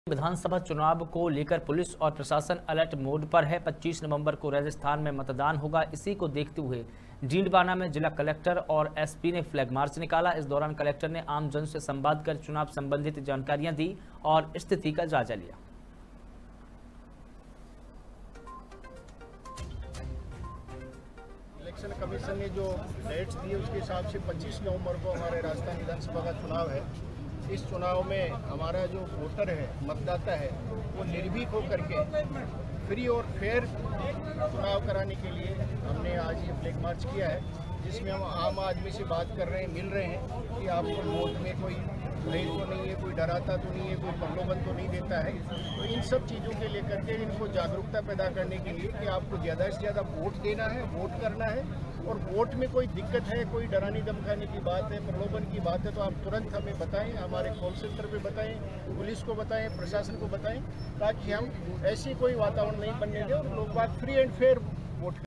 विधानसभा चुनाव को लेकर पुलिस और प्रशासन अलर्ट मोड पर है। 25 नवंबर को राजस्थान में मतदान होगा। इसी को देखते हुए डीडवाना में जिला कलेक्टर और एसपी ने फ्लैग मार्च निकाला। इस दौरान कलेक्टर ने आम जन से संवाद कर चुनाव संबंधित जानकारियां दी और स्थिति का जायजा लिया। इलेक्शन कमीशन ने जो डेट्स दी उसके हिसाब से 25 नवंबर को हमारे राजस्थान विधानसभा का चुनाव है। इस चुनाव में हमारा जो वोटर है, मतदाता है, वो निर्भीक होकर के फ्री और फेयर चुनाव कराने के लिए हमने आज ये फ्लैग मार्च किया है, जिसमें हम आम आदमी से बात कर रहे हैं, मिल रहे हैं कि आपको वोट में कोई भय तो नहीं है, कोई डराता तो नहीं है, कोई प्रलोभन तो नहीं देता है। तो इन सब चीज़ों के लेकर के इनको जागरूकता पैदा करने के लिए कि आपको ज़्यादा से ज़्यादा वोट देना है, वोट करना है, और वोट में कोई दिक्कत है, कोई डराने धमकाने की बात है, प्रलोभन की बात है, तो आप तुरंत हमें बताएं, हमारे कॉल सेंटर पे बताएं, पुलिस को बताएं, प्रशासन को बताएं, ताकि हम ऐसी कोई वातावरण नहीं बनने दें और लोग बात फ्री एंड फेयर